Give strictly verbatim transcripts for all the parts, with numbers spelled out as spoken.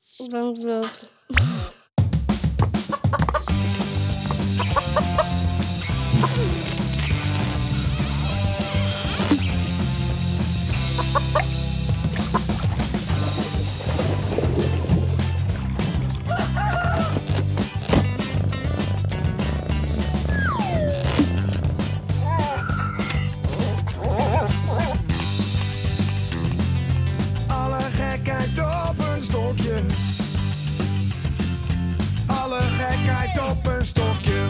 Ik ben dood. Alle gekheid op een stokje. Alle gekheid op een stokje.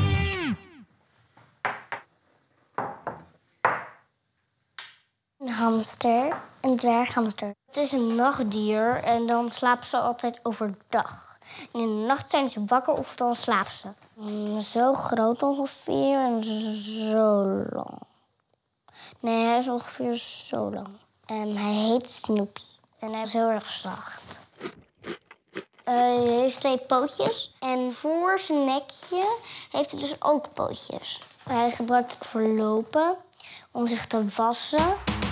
Een hamster, een dwerghamster. Het is een nachtdier en dan slapen ze altijd overdag. En in de nacht zijn ze wakker of dan slapen ze. Mm, Zo groot ongeveer en zo lang. Nee, hij is ongeveer zo lang. En hij heet Snoopy. En hij is heel erg zacht. Uh, hij heeft twee pootjes. En voor zijn nekje heeft hij dus ook pootjes. Hij gebruikt het voor lopen, om zich te wassen.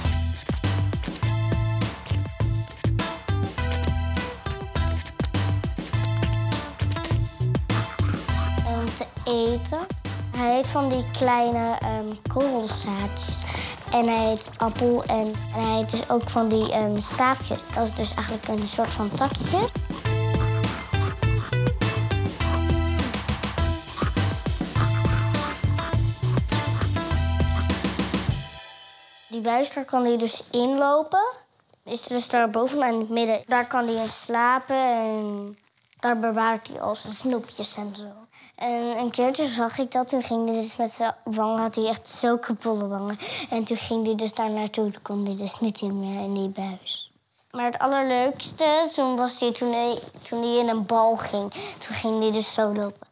En om te eten. Hij heeft van die kleine um, korrelzaadjes. En hij heet appel en, en hij heeft dus ook van die um, staafjes. Dat is dus eigenlijk een soort van takje. Die buis, daar kan hij dus inlopen. Is dus daar bovenaan in het midden. Daar kan hij in slapen en daar bewaart hij al zijn snoepjes en zo. En een keertje zag ik dat. Toen ging hij dus met zijn wangen, had hij echt zulke bolle wangen. En toen ging hij dus daar naartoe. Toen kon hij dus niet in meer in die buis. Maar het allerleukste, toen was hij toen hij, toen hij in een bal ging. Toen ging hij dus zo lopen.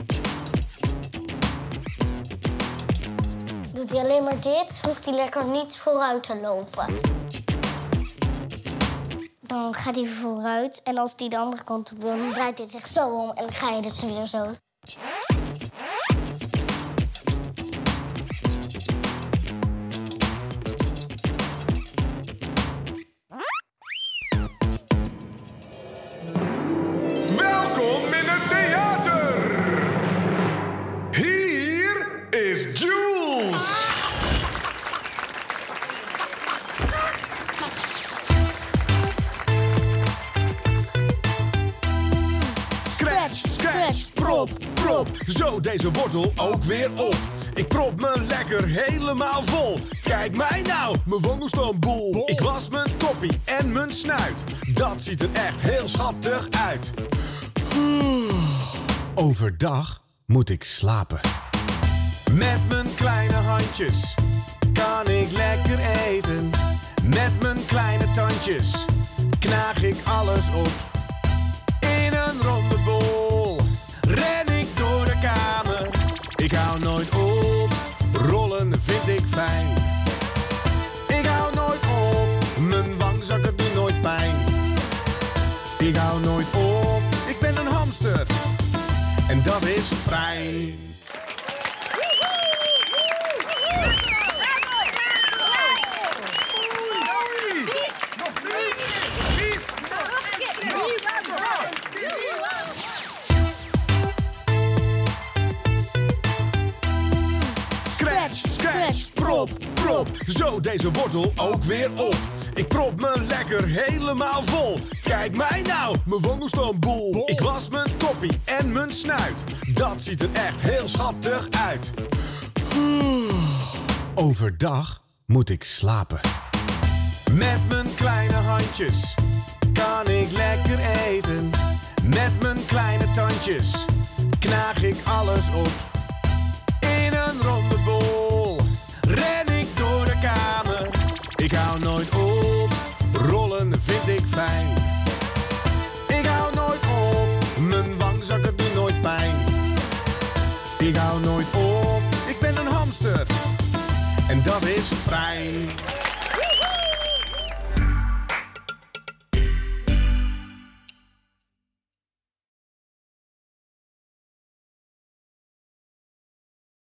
Doet hij alleen maar dit, hoeft hij lekker niet vooruit te lopen. Dan gaat hij vooruit en als hij de andere kant op wil, dan draait hij zich zo om en dan ga je dus weer zo. Welkom in het theater. Hier is Jules. Scratch, scratch, prop, prop. Zo deze wortel ook weer op. Ik prop me lekker helemaal vol. Kijk mij nou, mijn wangen staan bol. Ik was mijn koppie en mijn snuit. Dat ziet er echt heel schattig uit. Overdag moet ik slapen. Met mijn kleine handjes kan ik lekker eten. Met mijn kleine tandjes knaag ik alles op. In een ronde bol ren ik door de kamer. Ik hou nooit op, rollen vind ik fijn. Ik hou nooit op, mijn wangzakken doen nooit pijn. Ik hou nooit op, ik ben een hamster. En dat is fijn. Scratch, scratch, prop, prop. Zo deze wortel ook weer op. Ik prop me lekker helemaal vol. Kijk mij nou, mijn wangen staan bol. Ik was mijn koppie en mijn snuit. Dat ziet er echt heel schattig uit. Overdag moet ik slapen. Met mijn kleine handjes kan ik lekker eten. Met mijn kleine tandjes knaag ik alles op. In een ronde bol ren ik door de kamer. Ik hou nooit op, rollen vind ik fijn. Ik hou nooit op, mijn wangzakken doen nooit pijn. Ik hou nooit op, ik ben een hamster. En dat is fijn.